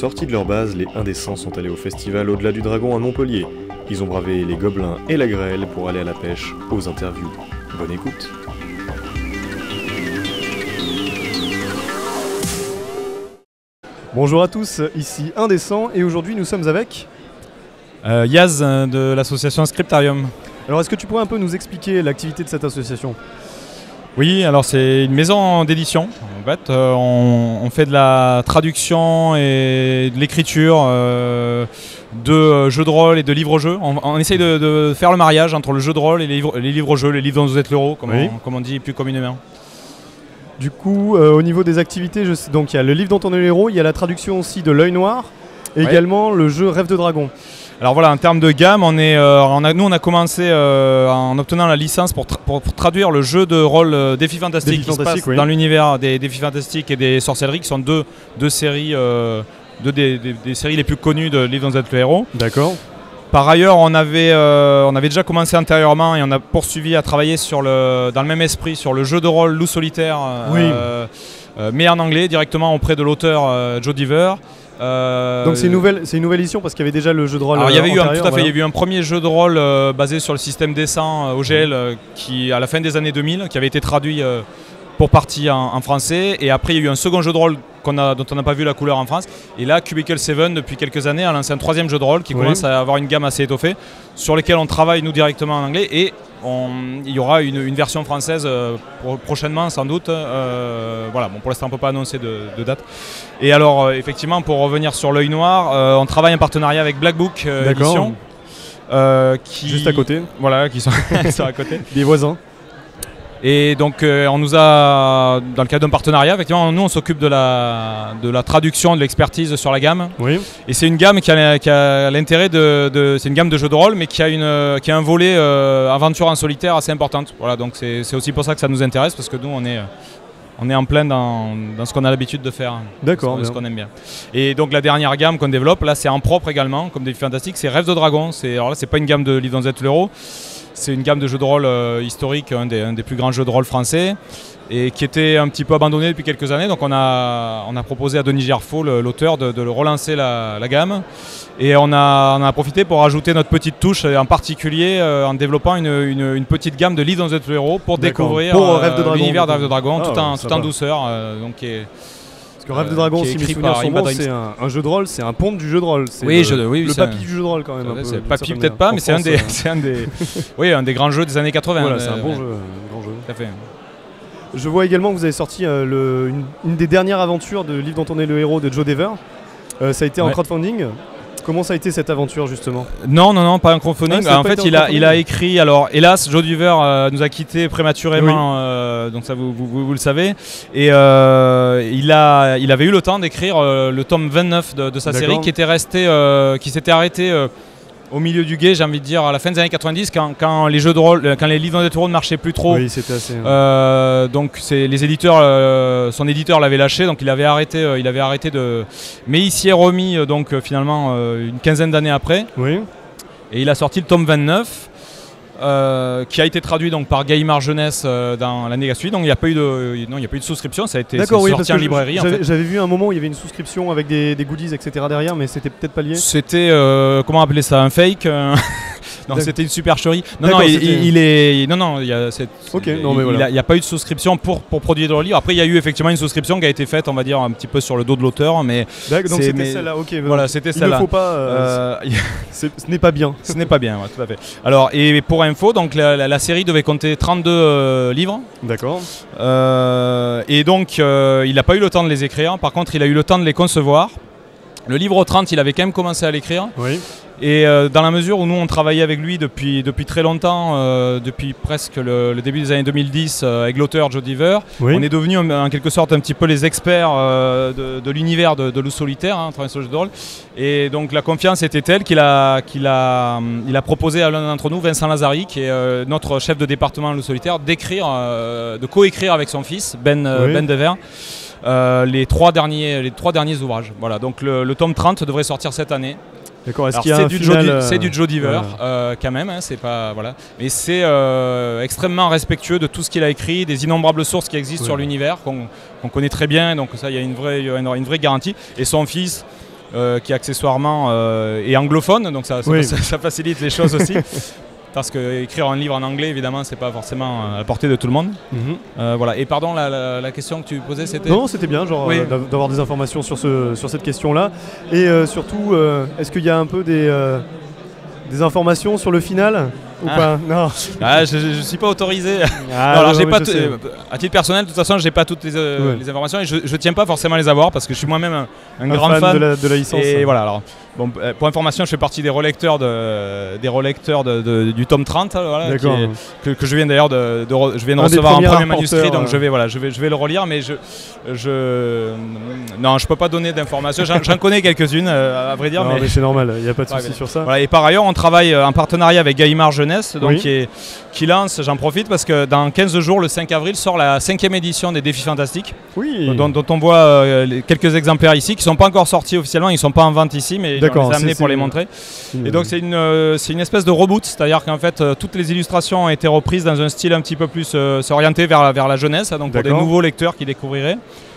Sortis de leur base, les Indécents sont allés au festival Au-delà du Dragon à Montpellier. Ils ont bravé les gobelins et la grêle pour aller à la pêche, aux interviews. Bonne écoute. Bonjour à tous, ici Indécents et aujourd'hui nous sommes avec Yaz de l'association Scriptarium. Alors est-ce que tu pourrais un peu nous expliquer l'activité de cette association ? Oui, alors c'est une maison d'édition. En fait, on fait de la traduction et de l'écriture de jeux de rôle et de livres-jeux. On essaye de faire le mariage entre le jeu de rôle et les livres-jeux, les livres dont vous êtes l'euro, comme on dit plus communément. Du coup, au niveau des activités, donc il y a le livre dont on est le héros, il y a la traduction aussi de L'œil noir, et également le jeu Rêve de Dragon. Alors voilà, en termes de gamme, nous on a commencé en obtenant la licence pour traduire le jeu de rôle Défis Fantastiques qui se passe dans l'univers des Défis Fantastiques et des Sorcelleries, qui sont deux séries, des séries les plus connues de livres dont vous êtes le héros. D'accord. Par ailleurs, on avait déjà commencé antérieurement et on a poursuivi à travailler dans le même esprit sur le jeu de rôle Loup Solitaire, mais en anglais, directement auprès de l'auteur Joe Dever. Donc c'est une nouvelle édition parce qu'il y avait déjà le jeu de rôle. Alors il y avait eu il y a eu un premier jeu de rôle basé sur le système dessin OGL qui à la fin des années 2000 qui avait été traduit pour partie en français, et après il y a eu un second jeu de rôle dont on n'a pas vu la couleur en France, et là Cubicle 7 depuis quelques années a lancé un troisième jeu de rôle qui commence à avoir une gamme assez étoffée sur lequel on travaille nous directement en anglais, et il y aura une version française prochainement sans doute. Voilà, bon, pour l'instant on ne peut pas annoncer de date. Et alors effectivement, pour revenir sur L'œil noir, on travaille en partenariat avec Black Book Édition, juste à côté. Voilà, qui sont à côté. Des voisins. Et donc on nous a, dans le cadre d'un partenariat, effectivement, nous on s'occupe de la traduction, de l'expertise sur la gamme. Oui. Et c'est une gamme qui a l'intérêt c'est une gamme de jeux de rôle, mais qui a un volet aventure en solitaire assez importante. Voilà, donc c'est aussi pour ça que ça nous intéresse, parce que nous on est en plein dans ce qu'on a l'habitude de faire. D'accord. Ce qu'on aime bien. Et donc la dernière gamme qu'on développe, là c'est en propre également, comme Défis Fantastiques, c'est Rêve de Dragon. Alors là c'est pas une gamme de livres dont vous êtes l'héros. C'est une gamme de jeux de rôle historique, un des plus grands jeux de rôle français, et qui était un petit peu abandonné depuis quelques années. Donc on a proposé à Denis Gerfaut, l'auteur, de relancer la gamme. Et on a profité pour ajouter notre petite touche, en particulier en développant une petite gamme de livres dont vous êtes le héros pour découvrir l'univers de Rêve de Dragon, tout en douceur. Parce que Rêve de Dragon, si mes souvenirs sont bons, c'est un jeu de rôle, c'est un pont du jeu de rôle. C'est le papy du jeu de rôle quand même. C'est papy peut-être pas, mais c'est un des grands jeux des années 80. Voilà, c'est un bon jeu, un grand jeu. Tout à fait. Je vois également que vous avez sorti une des dernières aventures de livre dont on est le héros de Joe Dever. Ça a été en crowdfunding. Comment ça a été cette aventure justement ? Non, pas un crowdfunding. En fait, il a écrit. Alors, hélas, Joe Dever nous a quittés prématurément, donc ça vous le savez. Et il avait eu le temps d'écrire le tome 29 de sa série, qui s'était arrêté au milieu du gué, j'ai envie de dire, à la fin des années 90, quand les jeux de rôle, quand les livres de rôle ne marchaient plus trop. Oui, c'était assez. Donc les éditeurs, son éditeur l'avait lâché, donc il avait arrêté de. Mais il s'y est remis finalement une quinzaine d'années après. Oui. Et il a sorti le tome 29. Qui a été traduit donc par Gallimard Jeunesse dans l'année suivante. Donc il n'y a pas eu de souscription, ça a été sorti en librairie. J'avais vu un moment où il y avait une souscription avec des goodies, etc. derrière, mais c'était peut-être pas lié. C'était, comment appeler ça, un fake Non, c'était une supercherie. Il n'y a pas eu de souscription pour produire le livre. Après, il y a eu effectivement une souscription qui a été faite, on va dire, un petit peu sur le dos de l'auteur. Donc c'était celle-là, ok. Voilà, c'était celle-là. Il ne faut pas. Ce n'est pas bien. Ce n'est pas bien, ouais, tout à fait. Alors, et pour info, donc la série devait compter 32 livres. D'accord. Et donc, il n'a pas eu le temps de les écrire. Par contre, il a eu le temps de les concevoir. Le livre 30, il avait quand même commencé à l'écrire. Oui. Et dans la mesure où nous on travaillait avec lui depuis très longtemps, depuis presque le début des années 2010 avec l'auteur Joe Dever, on est devenu en quelque sorte un petit peu les experts de l'univers de Loup Solitaire, travaillant sur le jeu de rôle. Et donc la confiance était telle qu'il a proposé à l'un d'entre nous, Vincent Lazari, qui est notre chef de département Loup Solitaire, de coécrire avec son fils Ben Dever. Les trois derniers ouvrages. Voilà, donc le tome 30 devrait sortir cette année. D'accord. C'est du Joe Dever quand même, c'est pas voilà, mais c'est extrêmement respectueux de tout ce qu'il a écrit, des innombrables sources qui existent sur l'univers qu'on connaît très bien, donc ça il y a une vraie garantie. Et son fils qui accessoirement est anglophone, donc ça facilite les choses aussi. Parce qu'écrire un livre en anglais, évidemment, c'est pas forcément à la portée de tout le monde. Voilà. Et pardon, la question que tu posais, c'était... Non, c'était bien, genre d'avoir des informations sur cette question-là. Et surtout, est-ce qu'il y a un peu des informations sur le final ou pas? Non. Je suis pas autorisé. Alors, j'ai pas à titre personnel, de toute façon, j'ai pas toutes les informations et je tiens pas forcément à les avoir parce que je suis moi-même un grand fan de la licence. Et voilà. Alors, bon, pour information, je fais partie des relecteurs du tome 30, voilà, que je viens d'ailleurs de recevoir un premier manuscrit, donc je vais le relire, mais non, je peux pas donner d'informations. J'en connais quelques-unes, à vrai dire. Non, mais c'est normal, il n'y a pas de souci sur ça. Voilà, et par ailleurs, on travaille en partenariat avec Gallimard Jeunesse, donc qui lance, j'en profite parce que dans 15 jours, le 5 avril, sort la 5e édition des Défis Fantastiques, dont on voit quelques exemplaires ici, qui ne sont pas encore sortis officiellement, ils ne sont pas en vente ici, mais on les a amenés pour les montrer. Et donc c'est une espèce de reboot, c'est-à-dire qu'en fait, toutes les illustrations ont été reprises dans un style un petit peu plus orienté vers la jeunesse, donc pour des nouveaux lecteurs qui découvriraient.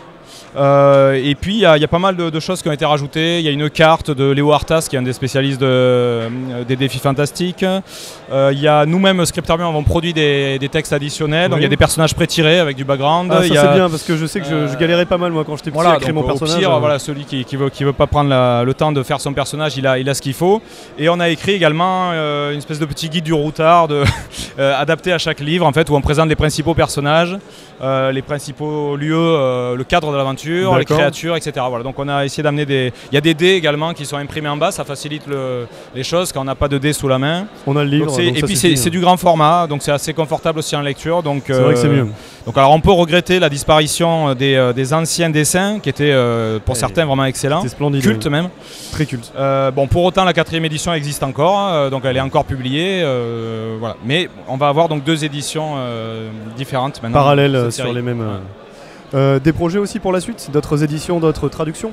Et puis il y a pas mal de choses qui ont été rajoutées. Il y a une carte de Léo Artas qui est un des spécialistes des défis fantastiques. Il y a nous-mêmes, Scriptorium, avons produit des textes additionnels. Donc il y a des personnages pré-tirés avec du background. Ça c'est bien parce que je sais que je galérais pas mal moi quand j'étais petit à créer mon personnage. Au pire, celui qui veut pas prendre le temps de faire son personnage, il a ce qu'il faut. Et on a écrit également une espèce de petit guide du routard adapté à chaque livre en fait, où on présente les principaux personnages, les principaux lieux, le cadre de l'aventure, les créatures, etc. Voilà, donc on a essayé d'amener il y a des dés également qui sont imprimés en bas, ça facilite les choses quand on n'a pas de dés sous la main. On a le livre. Et puis c'est du grand format, donc c'est assez confortable aussi en lecture. C'est vrai que c'est mieux. Donc alors on peut regretter la disparition des anciens dessins qui étaient pour certains vraiment excellents. C'était splendide. Culte même. Très culte. Bon, pour autant la 4e édition existe encore, donc elle est encore publiée. Voilà. Mais on va avoir donc 2 éditions différentes maintenant. Parallèles sur les mêmes... des projets aussi pour la suite, d'autres éditions, d'autres traductions?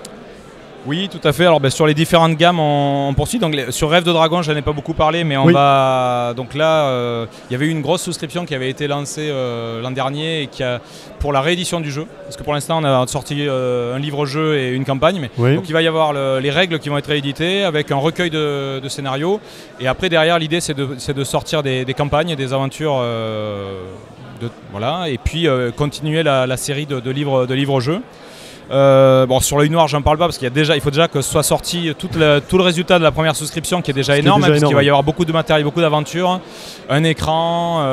Oui, tout à fait. Alors sur les différentes gammes, on poursuit. Donc sur Rêve de Dragon, je n'en ai pas beaucoup parlé, mais on va. Donc là, il y avait eu une grosse souscription qui avait été lancée l'an dernier et pour la réédition du jeu. Parce que pour l'instant, on a sorti un livre-jeu et une campagne. Donc il va y avoir les règles qui vont être rééditées avec un recueil de scénarios. Et après, derrière, l'idée, c'est de sortir des campagnes, des aventures. Voilà, et puis continuer la série de livres-jeux. Bon, sur l'œil noir, j'en parle pas parce il faut déjà que soit sorti tout le résultat de la première souscription qui est déjà énorme, parce qu'il va y avoir beaucoup de matériel, beaucoup d'aventures, un écran,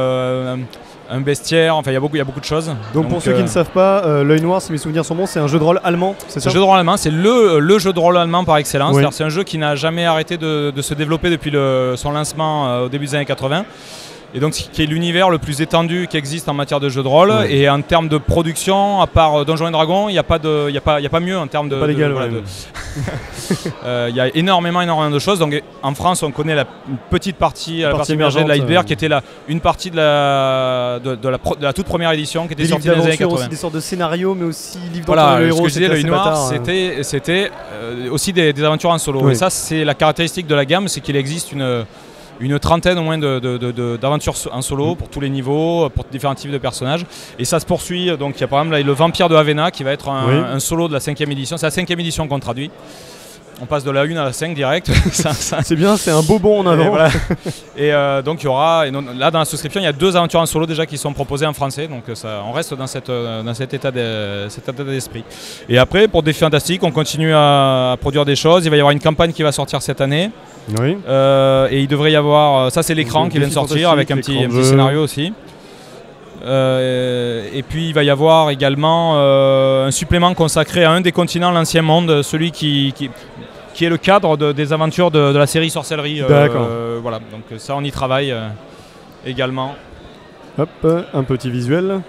un bestiaire, enfin il y a beaucoup de choses. Donc pour ceux qui ne savent pas, l'œil noir, si mes souvenirs sont bons, c'est un jeu de rôle allemand, c'est ça? Un jeu de rôle allemand, c'est le jeu de rôle allemand par excellence. C'est un jeu qui n'a jamais arrêté de se développer depuis son lancement au début des années 80. Et donc qui est l'univers le plus étendu qui existe en matière de jeux de rôle. Et en termes de production, à part Donjons et Dragons, il n'y a pas mieux en termes de... Pas légal, il y a énormément de choses. Donc en France, on connaît la petite partie émergée de l'iceberg, qui était une partie de la toute première édition qui était sortie dans les années 80. Aussi des sortes de scénarios, mais aussi livres dont le héros. Ce que je disais, l'œil noir, c'était aussi des aventures en solo. Et ça, c'est la caractéristique de la gamme, c'est qu'il existe une trentaine au moins d'aventures en solo pour tous les niveaux, pour différents types de personnages. Et ça se poursuit. Donc il y a par exemple là, le Vampire de Havena qui va être un solo de la 5e édition. C'est la 5e édition qu'on traduit. On passe de la 1 à la 5 direct. C'est bien, c'est un beau bond en avant. Et donc il y aura, là dans la souscription, il y a 2 aventures en solo déjà qui sont proposées en français. Donc on reste dans cet état d'esprit. Et après, pour Défis Fantastiques, on continue à produire des choses. Il va y avoir une campagne qui va sortir cette année. Et il devrait y avoir, ça c'est l'écran qui vient de sortir avec un petit scénario aussi. Et puis il va y avoir également un supplément consacré à un des continents, l'Ancien Monde, celui qui est le cadre des aventures de la série Sorcellerie. Voilà, donc ça on y travaille également. Hop, un petit visuel.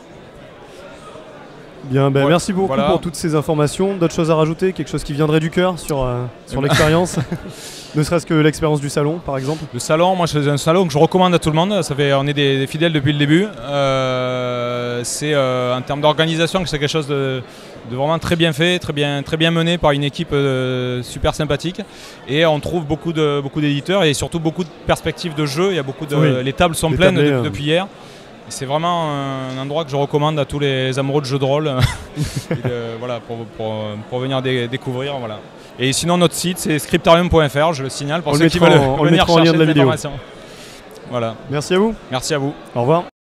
Bien, merci beaucoup pour toutes ces informations. D'autres choses à rajouter? Quelque chose qui viendrait du cœur sur l'expérience? Ne serait-ce que l'expérience du salon, par exemple? Le salon, moi c'est un salon que je recommande à tout le monde. On est des fidèles depuis le début. C'est en termes d'organisation que c'est quelque chose de vraiment très bien fait, très bien mené par une équipe super sympathique. Et on trouve beaucoup d'éditeurs et surtout beaucoup de perspectives de jeu. Il y a les tables sont pleines depuis hier. C'est vraiment un endroit que je recommande à tous les amoureux de jeux de rôle voilà, pour venir découvrir. Voilà. Et sinon, notre site, c'est scriptarium.fr, je le signale pour ceux qui veulent venir chercher des informations. Voilà. Merci à vous. Merci à vous. Au revoir.